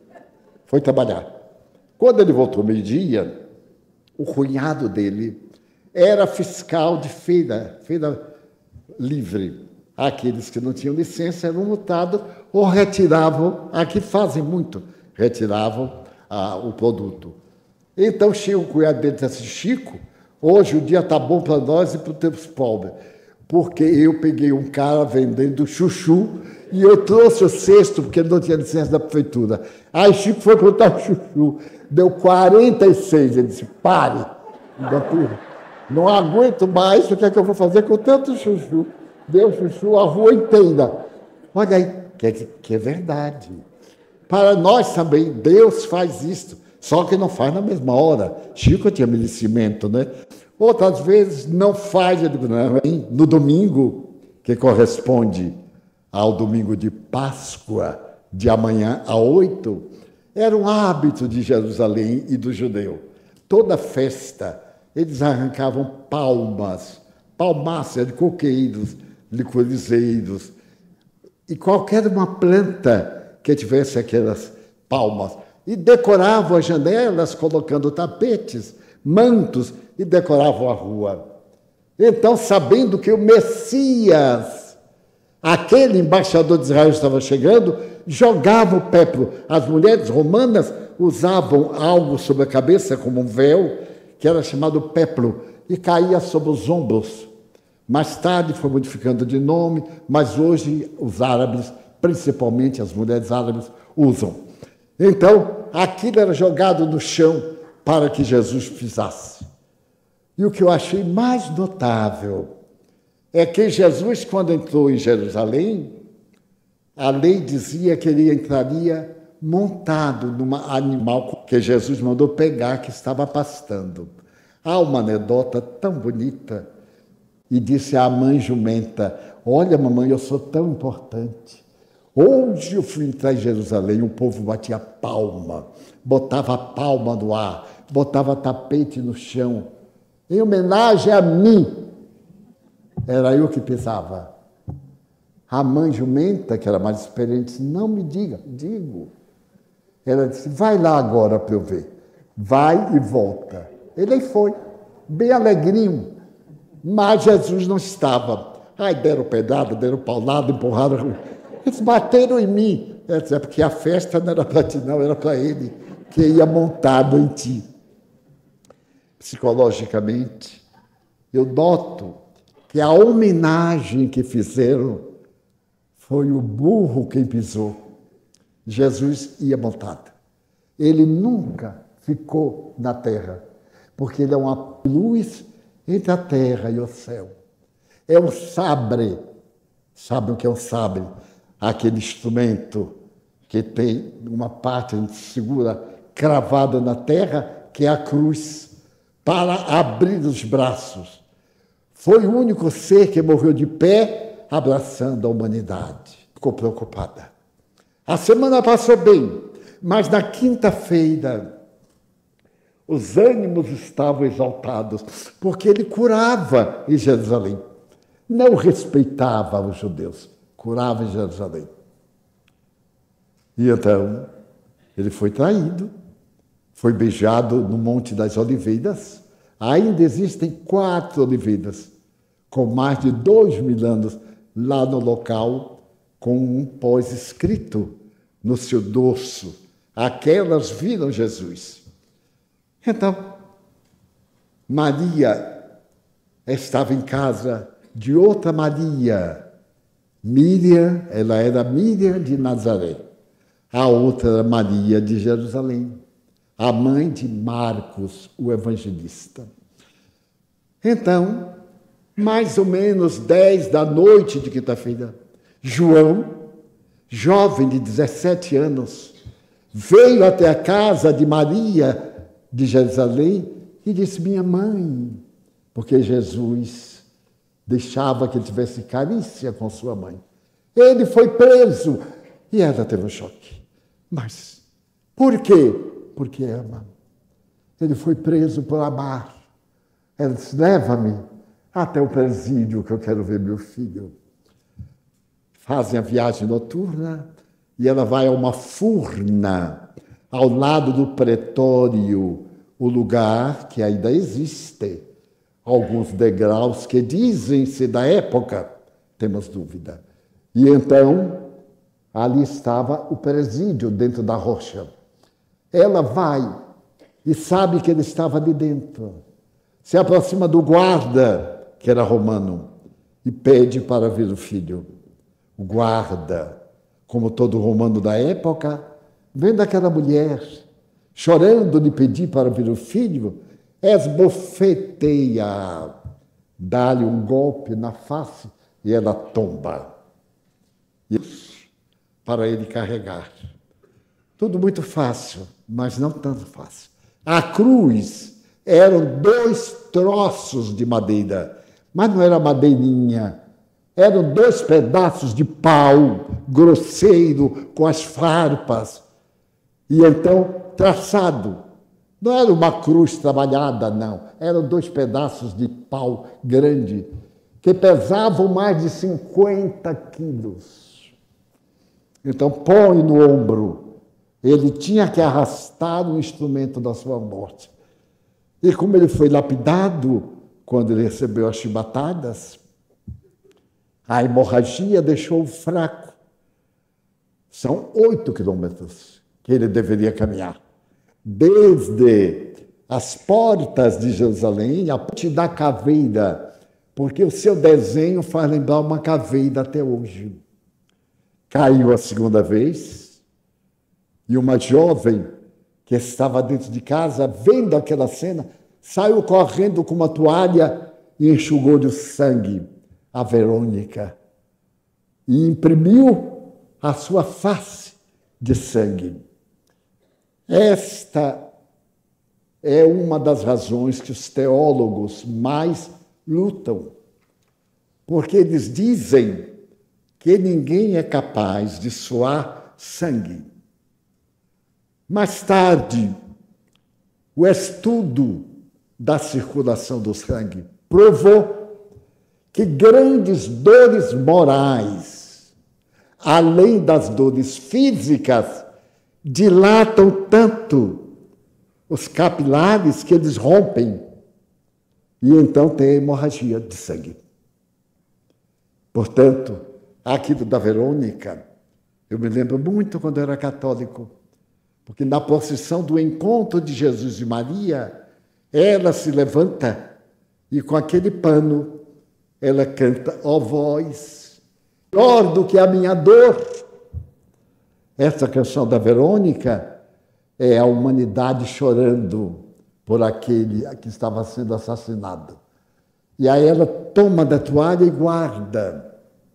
S1: Foi trabalhar. Quando ele voltou meio-dia, o cunhado dele era fiscal de feira, feira livre. Aqueles que não tinham licença eram multados ou retiravam, aqui fazem muito, retiravam ah, o produto. Então, chega o cunhado dele e disse assim, Chico, hoje o dia está bom para nós e para os pobres, porque eu peguei um cara vendendo chuchu e eu trouxe o cesto, porque ele não tinha licença da prefeitura. Aí Chico foi contar o chuchu, deu quarenta e seis, ele disse, pare, não aguento mais, o que é que eu vou fazer com tanto chuchu? Deu chuchu a rua inteira. Olha aí, que, que é verdade. Para nós também, Deus faz isso, só que não faz na mesma hora. Chico tinha merecimento, né? Outras vezes não faz, eu digo, não, hein? No domingo, que corresponde ao domingo de Páscoa, de amanhã a oito, era um hábito de Jerusalém e do judeu. Toda festa, eles arrancavam palmas, palmácia de coqueiros, licorizeiros, e qualquer uma planta que tivesse aquelas palmas, e decoravam as janelas colocando tapetes, mantos, e decoravam a rua. Então, sabendo que o Messias, aquele embaixador de Israel estava chegando, jogava o péplo. As mulheres romanas usavam algo sobre a cabeça, como um véu, que era chamado péplo, e caía sobre os ombros. Mais tarde foi modificando de nome, mas hoje os árabes, principalmente as mulheres árabes, usam. Então, aquilo era jogado no chão para que Jesus pisasse. E o que eu achei mais notável é que Jesus, quando entrou em Jerusalém, a lei dizia que ele entraria montado num animal que Jesus mandou pegar, que estava pastando. Há uma anedota tão bonita, e disse à mãe jumenta: olha, mamãe, eu sou tão importante. Hoje eu fui entrar em Jerusalém, o povo batia palma, botava a palma no ar, botava tapete no chão, em homenagem a mim. Era eu que pisava. A mãe jumenta, que era mais experiente, disse: não me diga. Digo. Ela disse: vai lá agora para eu ver. Vai e volta. Ele foi, bem alegrinho, mas Jesus não estava. Ai, deram pedrada, deram paulada, empurraram. Eles bateram em mim. É porque a festa não era para ti, não, era para ele, que ia montado em ti. Psicologicamente, eu noto que a homenagem que fizeram foi o burro quem pisou. Jesus ia montado. Ele nunca ficou na terra, porque ele é uma luz entre a terra e o céu. É um sabre. Sabe o que é um sabre? Aquele instrumento que tem uma parte, a gente segura cravada na terra, que é a cruz, para abrir os braços. Foi o único ser que morreu de pé, abraçando a humanidade. Ficou preocupada. A semana passou bem, mas na quinta-feira os ânimos estavam exaltados, porque ele curava em Jerusalém. Não respeitava os judeus, curava em Jerusalém. E então ele foi traído, foi beijado no Monte das Oliveiras. Ainda existem quatro oliveiras, com mais de dois mil anos, lá no local, com um pós-escrito no seu dorso. Aquelas viram Jesus. Então, Maria estava em casa de outra Maria. Miriam, ela era Miriam de Nazaré. A outra era Maria de Jerusalém, a mãe de Marcos, o evangelista. Então, mais ou menos dez da noite de quinta-feira, João, jovem de dezessete anos, veio até a casa de Maria de Jerusalém e disse: minha mãe, porque Jesus deixava que ele tivesse carícia com sua mãe. Ele foi preso e ela teve um choque. Mas por quê? Porque ama. Ele foi preso por amar. Ela disse: leva-me até o presídio que eu quero ver meu filho. Fazem a viagem noturna e ela vai a uma furna ao lado do pretório, o lugar que ainda existe. Alguns degraus que dizem ser da época, temos dúvida. E então, ali estava o presídio dentro da rocha. Ela vai e sabe que ele estava ali dentro. Se aproxima do guarda, que era romano, e pede para ver o filho. O guarda, como todo romano da época, vendo aquela mulher chorando de pedir para ver o filho, esbofeteia, dá-lhe um golpe na face e ela tomba. Isso para ele carregar. Tudo muito fácil, mas não tanto fácil. A cruz eram dois troços de madeira, mas não era madeirinha. Eram dois pedaços de pau grosseiro com as farpas. E então, traçado. Não era uma cruz trabalhada, não. Eram dois pedaços de pau grande, que pesavam mais de cinquenta quilos. Então, põe no ombro. Ele tinha que arrastar o instrumento da sua morte. E como ele foi lapidado quando ele recebeu as chibatadas, a hemorragia deixou-o fraco. São oito quilômetros que ele deveria caminhar. Desde as portas de Jerusalém, a ponte da caveira, porque o seu desenho faz lembrar uma caveira até hoje. Caiu a segunda vez, e uma jovem que estava dentro de casa, vendo aquela cena, saiu correndo com uma toalha e enxugou-lhe o sangue, a Verônica, e imprimiu a sua face de sangue. Esta é uma das razões que os teólogos mais lutam, porque eles dizem que ninguém é capaz de suar sangue. Mais tarde, o estudo da circulação do sangue provou que grandes dores morais, além das dores físicas, dilatam tanto os capilares que eles rompem e então tem hemorragia de sangue. Portanto, aquilo da Verônica, eu me lembro muito quando eu era católico, porque na procissão do encontro de Jesus e Maria, ela se levanta e com aquele pano ela canta, ó voz, pior do que a minha dor. Essa canção da Verônica é a humanidade chorando por aquele que estava sendo assassinado. E aí ela toma da toalha e guarda.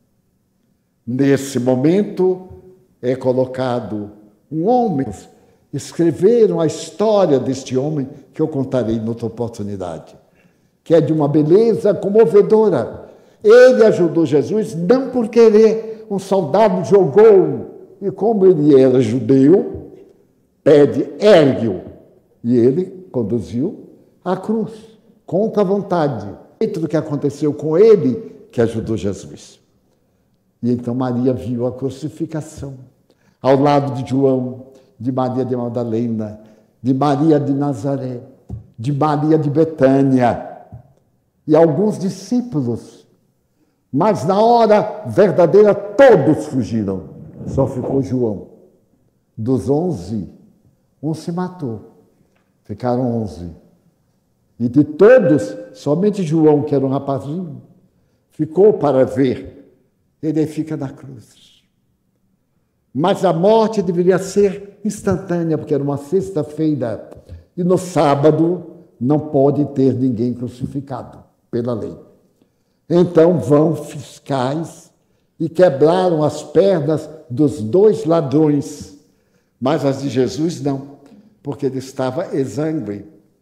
S1: Nesse momento é colocado um homem. Escreveram a história deste homem, que eu contarei em outra oportunidade, que é de uma beleza comovedora. Ele ajudou Jesus não por querer, um soldado jogou, e como ele era judeu, pede, ergue-o. E ele conduziu à cruz, contra a vontade. Dentro do que aconteceu com ele, que ajudou Jesus. E então Maria viu a crucificação, ao lado de João, de Maria de Madalena, de Maria de Nazaré, de Maria de Betânia, e alguns discípulos. Mas na hora verdadeira todos fugiram, só ficou João. Dos onze, um se matou, ficaram onze. E de todos, somente João, que era um rapazinho, ficou para ver. Ele fica na cruz. Mas a morte deveria ser instantânea, porque era uma sexta-feira. E no sábado não pode ter ninguém crucificado, pela lei. Então vão fiscais e quebraram as pernas dos dois ladrões. Mas as de Jesus não, porque ele estava exangue.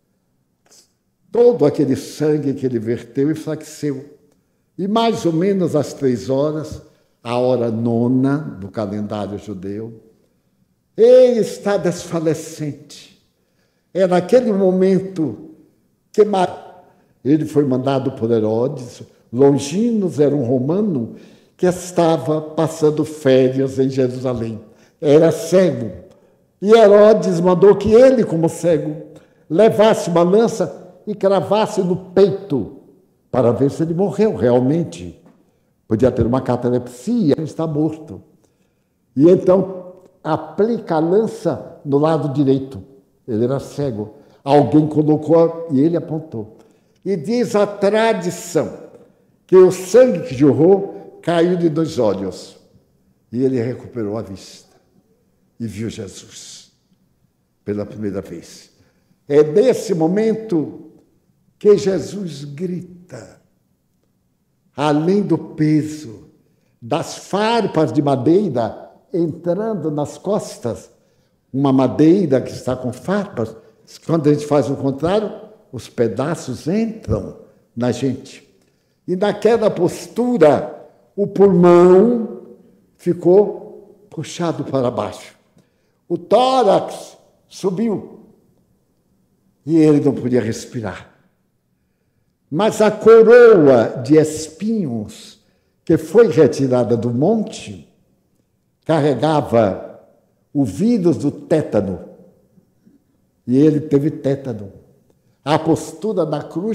S1: Todo aquele sangue que ele verteu enfraqueceu. E mais ou menos às três horas, a hora nona do calendário judeu, ele está desfalecente. É naquele momento que ele foi mandado por Herodes. Longinos era um romano que estava passando férias em Jerusalém. Era cego. E Herodes mandou que ele, como cego, levasse uma lança e cravasse no peito para ver se ele morreu realmente. Podia ter uma catalepsia, ele está morto. E então aplica a lança no lado direito. Ele era cego. Alguém colocou e ele apontou. E diz a tradição que o sangue que jorrou caiu-lhe dos olhos. E ele recuperou a vista e viu Jesus pela primeira vez. É nesse momento que Jesus grita, além do peso das farpas de madeira entrando nas costas, uma madeira que está com farpas, quando a gente faz o contrário, os pedaços entram na gente. E naquela postura, o pulmão ficou puxado para baixo. O tórax subiu e ele não podia respirar. Mas a coroa de espinhos que foi retirada do monte carregava o vírus do tétano. E ele teve tétano. A postura da cruz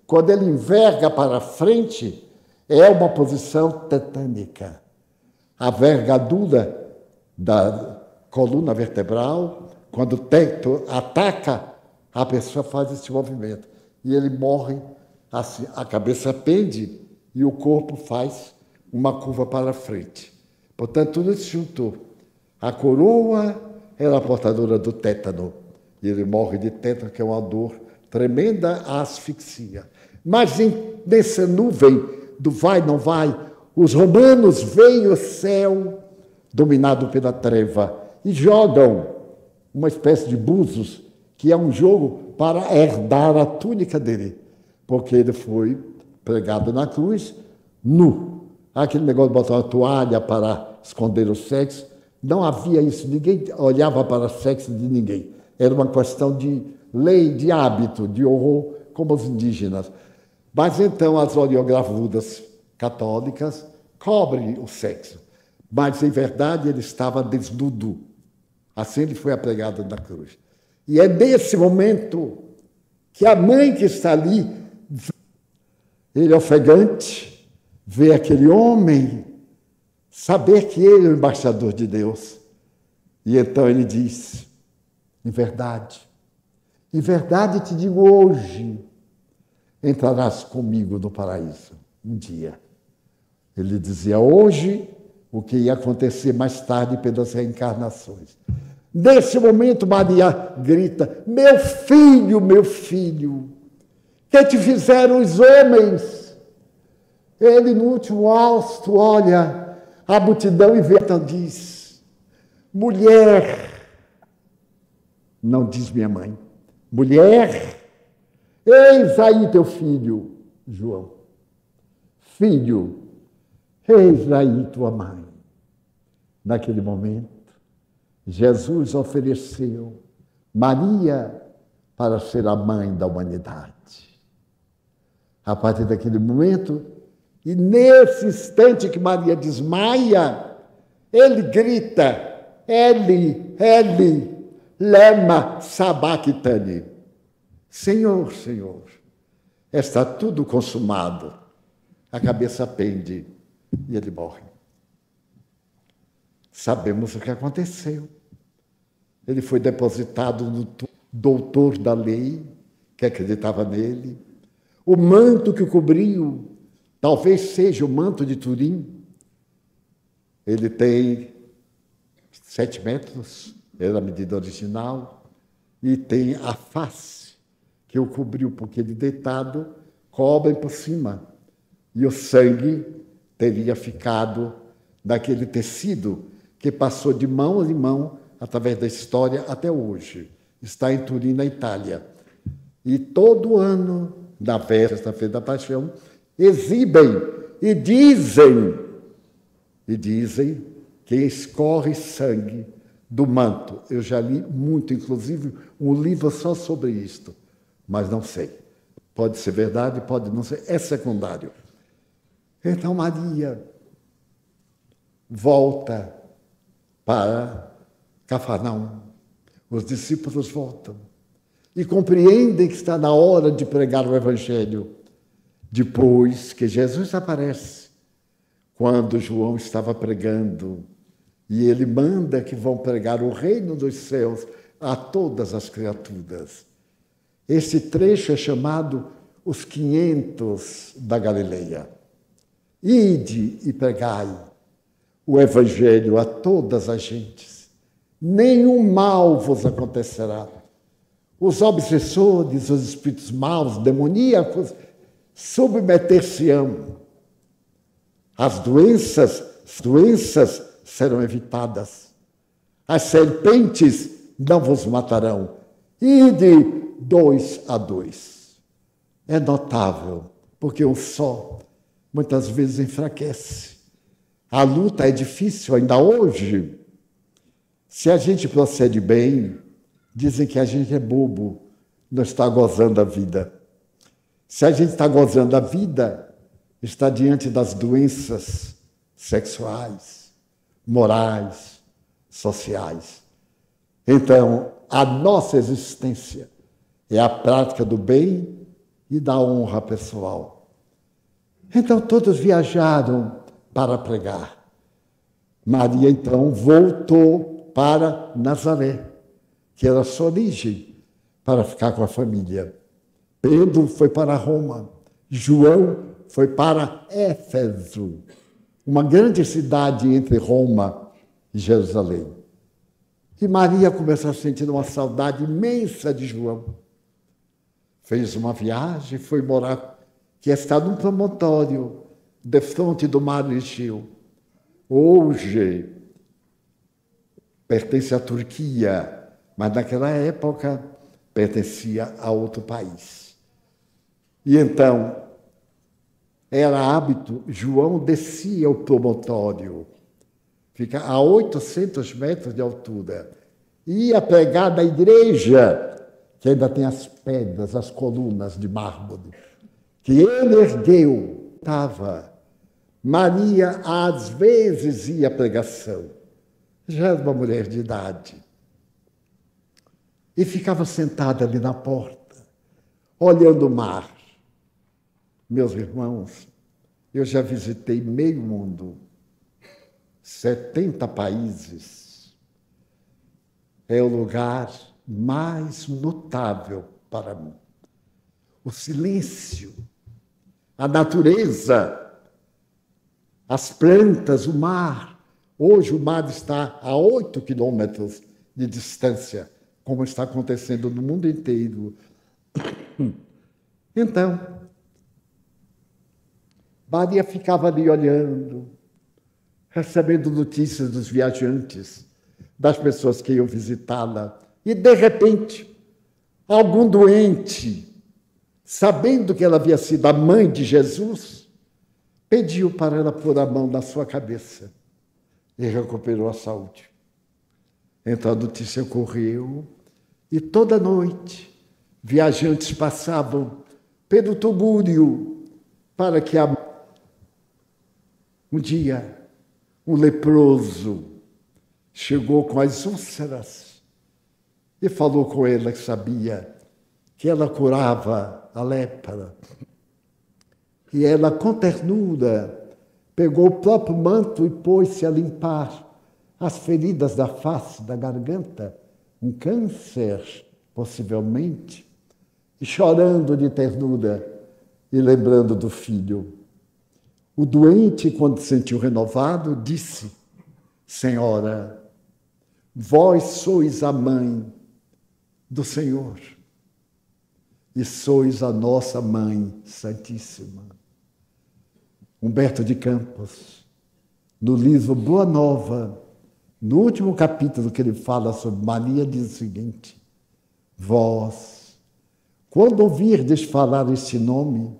S1: Quando ele enverga para frente, é uma posição tetânica. A vergadura da coluna vertebral, quando o teto ataca, a pessoa faz esse movimento. E ele morre assim, a cabeça pende e o corpo faz uma curva para frente. Portanto, tudo se juntou. A coroa era a portadora do tétano. E ele morre de tétano, que é uma dor tremenda, a asfixia. Mas em, nessa nuvem do vai, não vai, os romanos veem o céu dominado pela treva e jogam uma espécie de búzios, que é um jogo para herdar a túnica dele, porque ele foi pregado na cruz nu. Aquele negócio de botar uma toalha para esconder o sexo, não havia isso, ninguém olhava para o sexo de ninguém. Era uma questão de lei, de hábito, de horror, como os indígenas. Mas então as oleogravuras católicas cobrem o sexo. Mas, em verdade, ele estava desnudo. Assim ele foi apregado na cruz. E é nesse momento que a mãe que está ali, ele ofegante, vê aquele homem, saber que ele é o embaixador de Deus. E então ele diz, em verdade, em verdade te digo hoje, entrarás comigo no paraíso, um dia. Ele dizia hoje o que ia acontecer mais tarde pelas reencarnações. Nesse momento, Maria grita, meu filho, meu filho, que te fizeram os homens? Ele, no último hausto, olha a multidão e vê, então diz, mulher, não diz minha mãe, mulher, eis aí teu filho, João. Filho, eis aí tua mãe. Naquele momento, Jesus ofereceu Maria para ser a mãe da humanidade. A partir daquele momento, e nesse instante que Maria desmaia, ele grita, Eli, Eli, lema sabachthani. Senhor, Senhor, está tudo consumado. A cabeça pende e ele morre. Sabemos o que aconteceu. Ele foi depositado no doutor da lei, que acreditava nele. O manto que o cobriu, talvez seja o manto de Turim. Ele tem sete metros, era a medida original, e tem a face que o cobriu, porque ele deitado cobre por cima. E o sangue teria ficado naquele tecido que passou de mão em mão através da história até hoje. Está em Turim, na Itália. E todo ano, na Sexta-feira da Paixão, exibem e dizem, e dizem que escorre sangue do manto. Eu já li muito, inclusive, um livro só sobre isto, mas não sei. Pode ser verdade, pode não ser, é secundário. Então Maria volta para Cafarnaum. Os discípulos voltam e compreendem que está na hora de pregar o Evangelho. Depois que Jesus aparece, quando João estava pregando, e ele manda que vão pregar o reino dos céus a todas as criaturas. Esse trecho é chamado os quinhentos da Galileia. Ide e pregai o Evangelho a todas as gentes. Nenhum mal vos acontecerá. Os obsessores, os espíritos maus, demoníacos, submeter-se-ão. As doenças, as doenças serão evitadas. As serpentes não vos matarão. Ide dois a dois. É notável, porque um só muitas vezes enfraquece. A luta é difícil ainda hoje. Se a gente procede bem, dizem que a gente é bobo, não está gozando a vida. Se a gente está gozando a vida, está diante das doenças sexuais, morais, sociais. Então, a nossa existência é a prática do bem e da honra pessoal. Então todos viajaram para pregar. Maria, então, voltou para Nazaré, que era a sua origem, para ficar com a família. Pedro foi para Roma. João foi para Éfeso, uma grande cidade entre Roma e Jerusalém. E Maria começou a sentir uma saudade imensa de João. Fez uma viagem, foi morar, que está num promontório, de frente do mar Egeu. Hoje pertence à Turquia, mas naquela época pertencia a outro país. E então, era hábito, João descia o promontório, fica a oitocentos metros de altura, ia pregar na igreja, que ainda tem as pedras, as colunas de mármore, que ele ergueu, estava. Maria, às vezes, ia à pregação, já era uma mulher de idade, e ficava sentada ali na porta, olhando o mar. Meus irmãos, eu já visitei meio mundo, setenta países. É o lugar mais notável para mim. O silêncio, a natureza, as plantas, o mar. Hoje o mar está a oito quilômetros de distância, como está acontecendo no mundo inteiro. Então, Maria ficava ali olhando, recebendo notícias dos viajantes, das pessoas que iam visitá-la. E, de repente, algum doente, sabendo que ela havia sido a mãe de Jesus, pediu para ela pôr a mão na sua cabeça e recuperou a saúde. Então a notícia correu e toda noite viajantes passavam pelo túmulo para que a... um dia um leproso chegou com as úlceras e falou com ela que sabia que ela curava a lepra. E ela, com ternura, pegou o próprio manto e pôs-se a limpar as feridas da face, da garganta, um câncer, possivelmente, e chorando de ternura e lembrando do filho. O doente, quando se sentiu renovado, disse: Senhora, vós sois a mãe do Senhor e sois a nossa mãe santíssima. Humberto de Campos, no livro Boa Nova, no último capítulo que ele fala sobre Maria, diz o seguinte: vós, quando ouvirdes falar este nome,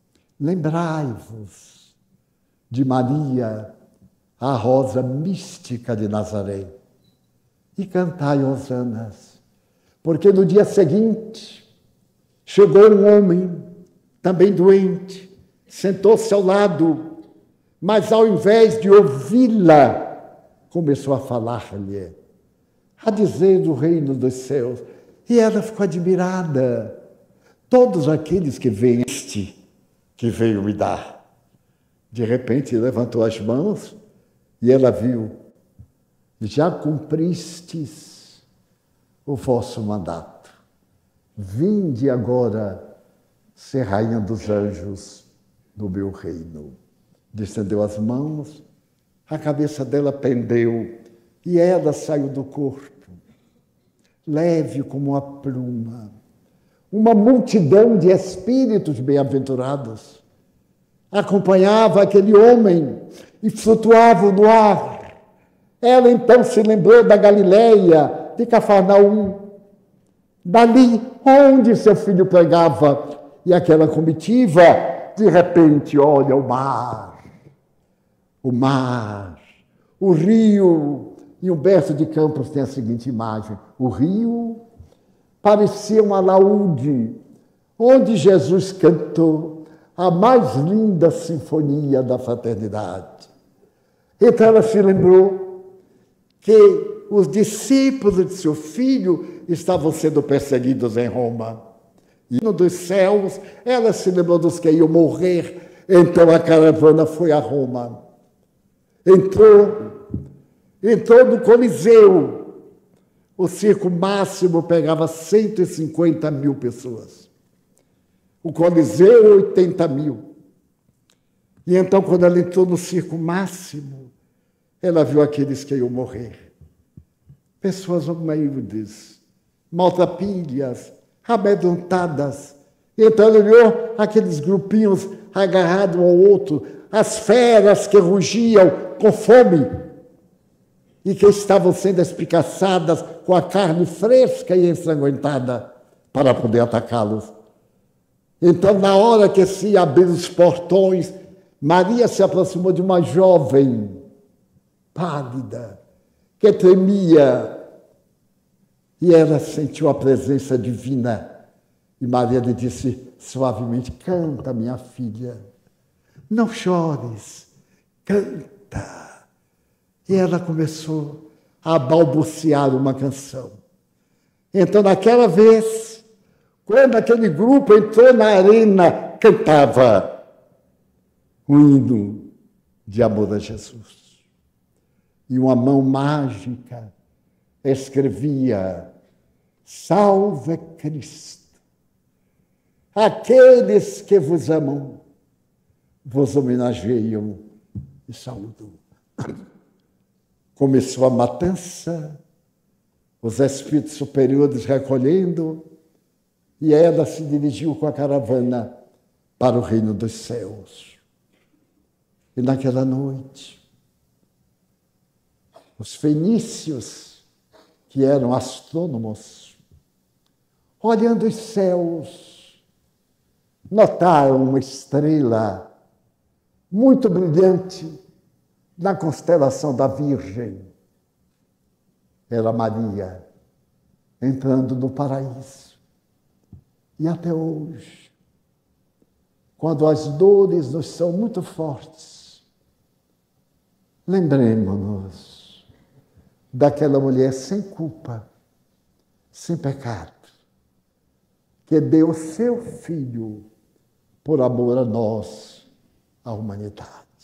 S1: lembrai-vos de Maria, a rosa mística de Nazaré, e cantai hosanas, porque no dia seguinte chegou um homem, também doente, sentou-se ao lado, mas ao invés de ouvi-la, começou a falar-lhe, a dizer do reino dos céus. E ela ficou admirada. Todos aqueles que veem este que veio me dar. De repente levantou as mãos e ela viu: já cumpristes o vosso mandato. Vinde agora ser rainha dos anjos no meu reino. Estendeu as mãos, a cabeça dela pendeu e ela saiu do corpo, leve como uma pluma. Uma multidão de espíritos bem-aventurados acompanhava aquele homem e flutuavam no ar. Ela então se lembrou da Galileia, de Cafarnaum, dali onde seu filho pregava, e aquela comitiva, de repente, olha o mar, o mar, o rio. E Humberto de Campos tem a seguinte imagem: o rio parecia um alaúde, onde Jesus cantou a mais linda sinfonia da fraternidade. Então ela se lembrou que os discípulos de seu filho estavam sendo perseguidos em Roma. E no dos céus, ela se lembrou dos que iam morrer. Então a caravana foi a Roma. Entrou, entrou no Coliseu. O circo máximo pegava cento e cinquenta mil pessoas. O Coliseu, oitenta mil. E então, quando ela entrou no circo máximo, ela viu aqueles que iam morrer. Pessoas humildes, maltrapilhas, amedrontadas. Então ela olhou aqueles grupinhos agarrados um ao outro, as feras que rugiam com fome e que estavam sendo espicaçadas com a carne fresca e ensanguentada para poder atacá-los. Então, na hora que se abriram os portões, Maria se aproximou de uma jovem, pálida, que tremia, e ela sentiu a presença divina. E Maria lhe disse suavemente: canta, minha filha, não chores, canta. E ela começou a balbuciar uma canção. Então, naquela vez, quando aquele grupo entrou na arena, cantava um hino de amor a Jesus. E uma mão mágica escrevia: Salve Cristo, aqueles que vos amam, vos homenageiam e saúdam. Começou a matança, os espíritos superiores recolhendo, e ela se dirigiu com a caravana para o reino dos céus. E naquela noite, os fenícios, que eram astrônomos, olhando os céus, notaram uma estrela muito brilhante na constelação da Virgem. Era Maria entrando no paraíso. E até hoje, quando as dores nos são muito fortes, lembremos-nos daquela mulher sem culpa, sem pecado, que deu seu filho por amor a nós, a humanidade.